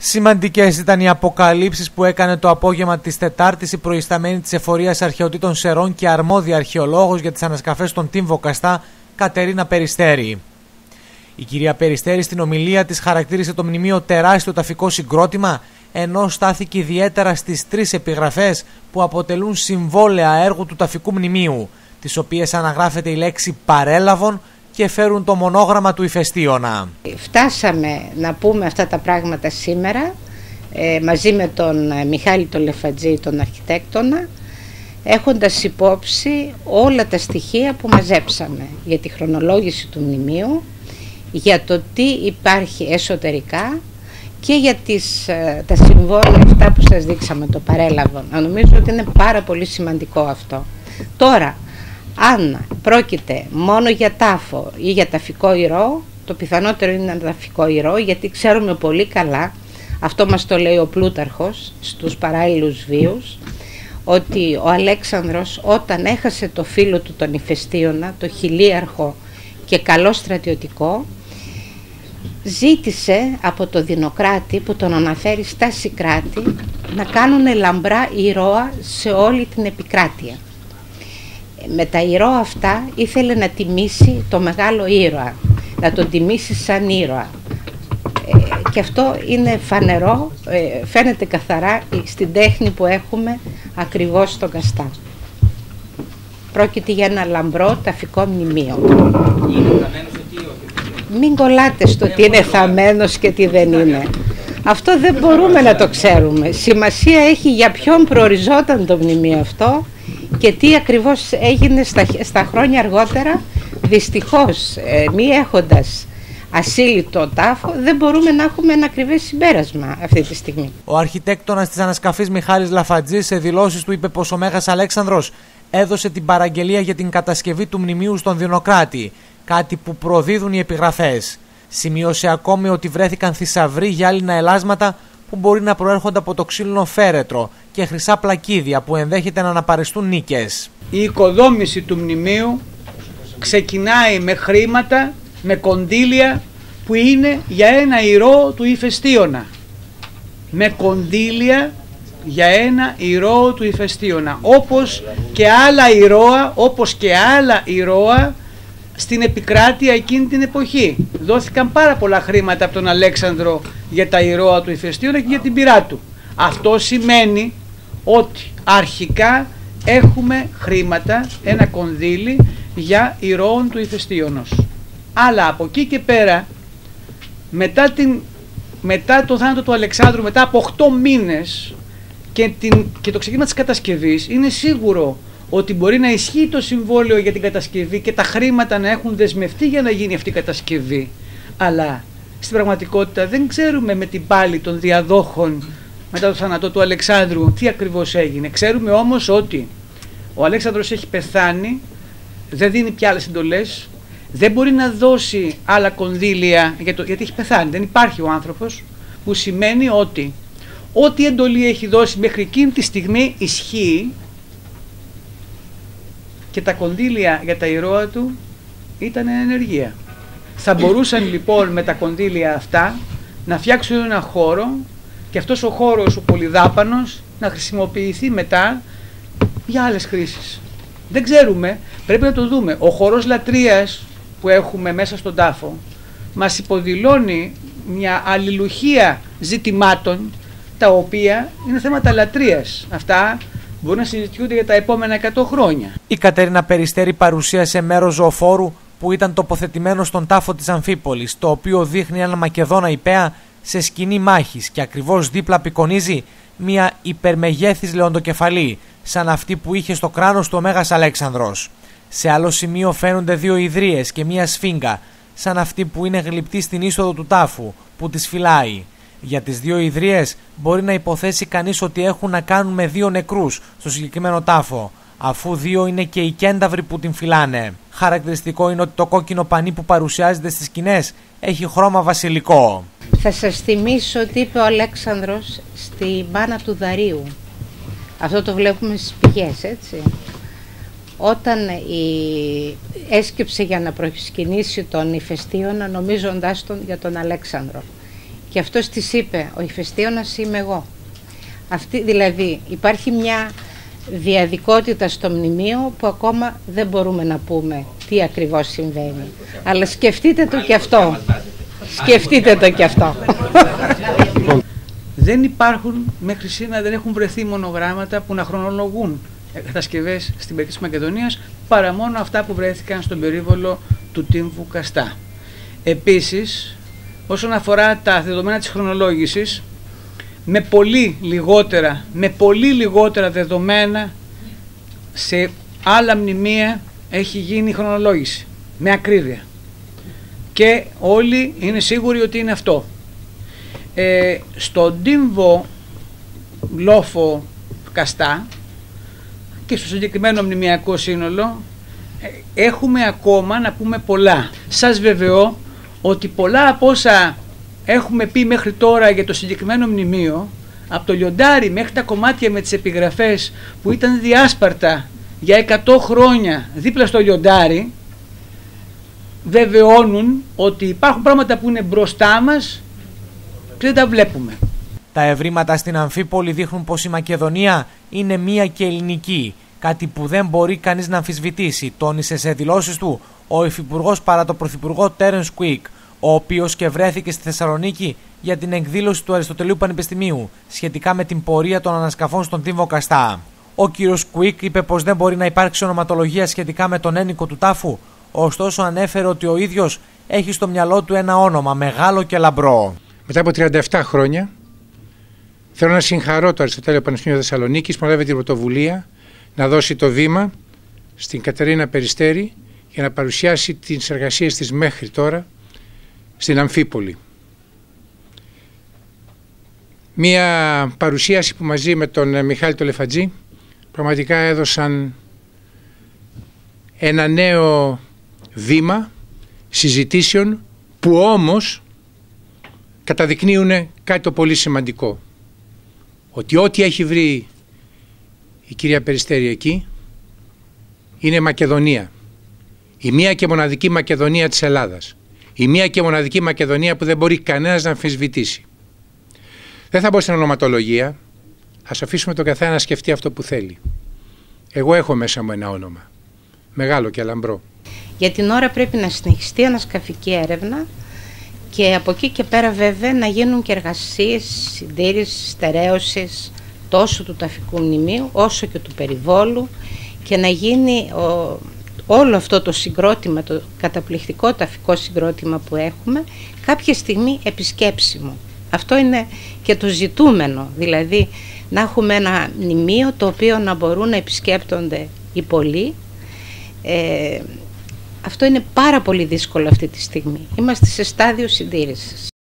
Σημαντικές ήταν οι αποκαλύψεις που έκανε το απόγευμα της Τετάρτης η προϊσταμένη της Εφορίας Αρχαιοτήτων Σερών και αρμόδια αρχαιολόγος για τις ανασκαφές στον Τύμβο Καστά, Κατερίνα Περιστέρη. Η κυρία Περιστέρη στην ομιλία της χαρακτήρισε το μνημείο τεράστιο ταφικό συγκρότημα, ενώ στάθηκε ιδιαίτερα στις 3 επιγραφές που αποτελούν συμβόλαια έργου του ταφικού μνημείου, τις οποίες αναγράφεται η λέξη παρέλαβον και φέρουν το μονόγραμμα του ηφαιστίωνα. Φτάσαμε να πούμε αυτά τα πράγματα σήμερα μαζί με τον Μιχάλη τον Λεφαντζή, τον αρχιτέκτονα, έχοντας υπόψη όλα τα στοιχεία που μαζέψαμε για τη χρονολόγηση του μνημείου, για το τι υπάρχει εσωτερικά και για τα συμβόλαια αυτά που σας δείξαμε, το παρέλαβον. Νομίζω ότι είναι πάρα πολύ σημαντικό αυτό. Τώρα, αν πρόκειται μόνο για τάφο ή για ταφικό ηρώ, το πιθανότερο είναι ένα ταφικό ηρώ, γιατί ξέρουμε πολύ καλά, αυτό μας το λέει ο Πλούταρχος στους παράλληλους βίους, ότι ο Αλέξανδρος όταν έχασε το φίλο του τον Ηφαιστίωνα, το χιλίαρχο και καλό στρατιωτικό, ζήτησε από το Δινοκράτη που τον αναφέρει στα Σικράτη να κάνουν λαμπρά ηρώα σε όλη την επικράτεια. Με τα ηρώα αυτά ήθελε να τιμήσει το μεγάλο ήρωα, να τον τιμήσει σαν ήρωα. Και αυτό είναι φανερό, φαίνεται καθαρά στην τέχνη που έχουμε ακριβώς στον Καστά. Πρόκειται για ένα λαμπρό ταφικό μνημείο. Μην κολλάτε στο τι είναι θαμμένος και τι δεν είναι. Αυτό δεν μπορούμε να το ξέρουμε. Σημασία έχει για ποιον προοριζόταν το μνημείο αυτό και τι ακριβώς έγινε στα χρόνια αργότερα. Δυστυχώς, μη έχοντας ασύλληπτο τάφο, δεν μπορούμε να έχουμε ένα ακριβές συμπέρασμα αυτή τη στιγμή. Ο αρχιτέκτονας της ανασκαφής Μιχάλης Λαφαντζής σε δηλώσεις του είπε πως ο Μέγας Αλέξανδρος έδωσε την παραγγελία για την κατασκευή του μνημείου στον Δινοκράτη, κάτι που προδίδουν οι επιγραφές. Σημείωσε ακόμη ότι βρέθηκαν θησαυροί γυάλινα ελάσματα που μπορεί να προέρχονται από το ξύλινο φέρετρο και χρυσά πλακίδια που ενδέχεται να αναπαριστούν νίκες. Η οικοδόμηση του μνημείου ξεκινάει με χρήματα, με κονδύλια που είναι για ένα ηρώο του Ηφαιστίωνα. Με κονδύλια για ένα ηρώο του Ηφαιστίωνα. Όπως και άλλα ηρώα στην επικράτεια εκείνη την εποχή. Δόθηκαν πάρα πολλά χρήματα από τον Αλέξανδρο για τα ηρώα του Ηφαιστίωνα και για την πυρά του. Αυτό σημαίνει ότι αρχικά έχουμε χρήματα, ένα κονδύλι για ηρώων του Ηφαιστίωνος. Αλλά από εκεί και πέρα, μετά το θάνατο του Αλεξάνδρου, μετά από 8 μήνες και το ξεκίνημα της κατασκευής, είναι σίγουρο ότι μπορεί να ισχύει το συμβόλαιο για την κατασκευή και τα χρήματα να έχουν δεσμευτεί για να γίνει αυτή η κατασκευή. Αλλά στην πραγματικότητα δεν ξέρουμε με την πάλη των διαδόχων μετά το θάνατο του Αλεξάνδρου τι ακριβώς έγινε. Ξέρουμε όμως ότι ο Αλέξανδρος έχει πεθάνει, δεν δίνει πια άλλες εντολές, δεν μπορεί να δώσει άλλα κονδύλια γιατί έχει πεθάνει, δεν υπάρχει ο άνθρωπος, που σημαίνει ότι ό,τι εντολή έχει δώσει μέχρι εκείνη τη στιγμή ισχύει και τα κονδύλια για τα ηρώα του ήταν ενεργεία. Θα μπορούσαν λοιπόν με τα κονδύλια αυτά να φτιάξουν ένα χώρο και αυτός ο χώρος, ο πολυδάπανος, να χρησιμοποιηθεί μετά για άλλες χρήσεις. Δεν ξέρουμε, πρέπει να το δούμε. Ο χορός λατρείας που έχουμε μέσα στον τάφο μας υποδηλώνει μια αλληλουχία ζητημάτων τα οποία είναι θέματα λατρείας. Αυτά μπορούν να συζητιούνται για τα επόμενα 100 χρόνια. Η Κατερίνα Περιστέρη παρουσίασε μέρος ζωοφόρου που ήταν τοποθετημένο στον τάφο της Αμφίπολης, το οποίο δείχνει έναν Μακεδόνα υπαία σε σκηνή μάχης και ακριβώς δίπλα απεικονίζει μια υπερμεγέθης λεοντοκεφαλή, σαν αυτή που είχε στο κράνος του ο Μέγας Αλέξανδρος. Σε άλλο σημείο φαίνονται 2 ιδρύες και μια σφίγγα, σαν αυτή που είναι γλυπτή στην είσοδο του τάφου, που τις φυλάει. Για τις 2 ιδρύες μπορεί να υποθέσει κανείς ότι έχουν να κάνουν με 2 νεκρούς στο συγκεκριμένο τάφο, αφού 2 είναι και οι κένταυροι που την φυλάνε. Χαρακτηριστικό είναι ότι το κόκκινο πανί που παρουσιάζεται στις σκηνές έχει χρώμα βασιλικό. Θα σας θυμίσω ότι είπε ο Αλέξανδρος στη μάνα του Δαρίου. Αυτό το βλέπουμε στις πηγές, έτσι. Όταν έσκυψε για να προσκυνήσει τον Ηφαιστίωνα, νομίζοντάς τον για τον Αλέξανδρο. Και αυτός της είπε, ο ηφαιστίωνας είμαι εγώ. Δηλαδή υπάρχει μια διαδικότητα στο μνημείο που ακόμα δεν μπορούμε να πούμε τι ακριβώς συμβαίνει. Αλλά σκεφτείτε το και αυτό. Σκεφτείτε το και αυτό. Δεν υπάρχουν, μέχρι σήμερα δεν έχουν βρεθεί μονογράμματα που να χρονολογούν κατασκευές στην περιοχή της Μακεδονίας, παρά μόνο αυτά που βρέθηκαν στον περίβολο του τύμβου Καστά. Επίσης, όσον αφορά τα δεδομένα της χρονολόγησης, με πολύ λιγότερα δεδομένα σε άλλα μνημεία έχει γίνει η χρονολόγηση, με ακρίβεια. Και όλοι είναι σίγουροι ότι είναι αυτό. Στον τύμβο Λόφο Καστά και στο συγκεκριμένο μνημειακό σύνολο έχουμε ακόμα να πούμε πολλά. Σας βεβαιώ ότι πολλά από όσα έχουμε πει μέχρι τώρα για το συγκεκριμένο μνημείο, από το λιοντάρι μέχρι τα κομμάτια με τις επιγραφές που ήταν διάσπαρτα για 100 χρόνια δίπλα στο λιοντάρι, βεβαιώνουν ότι υπάρχουν πράγματα που είναι μπροστά μας και δεν τα βλέπουμε. Τα ευρήματα στην Αμφίπολη δείχνουν πως η Μακεδονία είναι μία και ελληνική, κάτι που δεν μπορεί κανείς να αμφισβητήσει, τόνισε σε δηλώσεις του ο υφυπουργός παρά το πρωθυπουργό Τέρενς Κουίκ, ο οποίος και βρέθηκε στη Θεσσαλονίκη για την εκδήλωση του Αριστοτελείου Πανεπιστημίου σχετικά με την πορεία των ανασκαφών στον τύμβο Καστά. Ο κύριος Κουίκ είπε πως δεν μπορεί να υπάρξει ονοματολογία σχετικά με τον ένικο του τάφου, ωστόσο ανέφερε ότι ο ίδιος έχει στο μυαλό του ένα όνομα μεγάλο και λαμπρό. Μετά από 37 χρόνια θέλω να συγχαρώ το Αριστοτέλειο Πανεπιστημίου Θεσσαλονίκης που ανέλαβε την πρωτοβουλία να δώσει το βήμα στην Κατερίνα Περιστέρη για να παρουσιάσει τις εργασίες της μέχρι τώρα στην Αμφίπολη. Μία παρουσίαση που μαζί με τον Μιχάλη τον Λεφαντζή πραγματικά έδωσαν ένα νέο βήμα συζητήσεων που όμως καταδεικνύουν κάτι το πολύ σημαντικό. Ότι ό,τι έχει βρει η κυρία Περιστέρη εκεί είναι Μακεδονία. Η μία και μοναδική Μακεδονία της Ελλάδας. Η μία και μοναδική Μακεδονία που δεν μπορεί κανένας να αμφισβητήσει. Δεν θα μπω στην ονοματολογία. Ας αφήσουμε τον καθένα να σκεφτεί αυτό που θέλει. Εγώ έχω μέσα μου ένα όνομα. Μεγάλο και λαμπρό. Για την ώρα πρέπει να συνεχιστεί ανασκαφική έρευνα και από εκεί και πέρα βέβαια να γίνουν και εργασίες συντήρησης, στερέωσης τόσο του ταφικού μνημείου όσο και του περιβόλου και να γίνει όλο αυτό το συγκρότημα, το καταπληκτικό ταφικό συγκρότημα που έχουμε κάποια στιγμή επισκέψιμο. Αυτό είναι και το ζητούμενο, δηλαδή να έχουμε ένα μνημείο το οποίο να μπορούν να επισκέπτονται οι πολλοί. Αυτό είναι πάρα πολύ δύσκολο αυτή τη στιγμή. Είμαστε σε στάδιο συντήρησης.